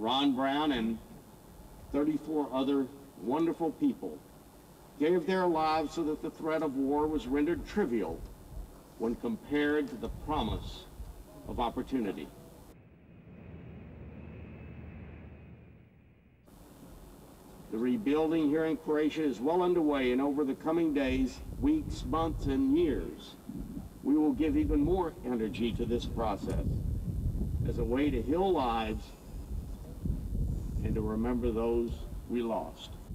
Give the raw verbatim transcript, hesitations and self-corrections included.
Ron Brown and thirty-four other wonderful people gave their lives so that the threat of war was rendered trivial when compared to the promise of opportunity. The rebuilding here in Croatia is well underway, and over the coming days, weeks, months, and years, we will give even more energy to this process as a way to heal lives and to remember those we lost.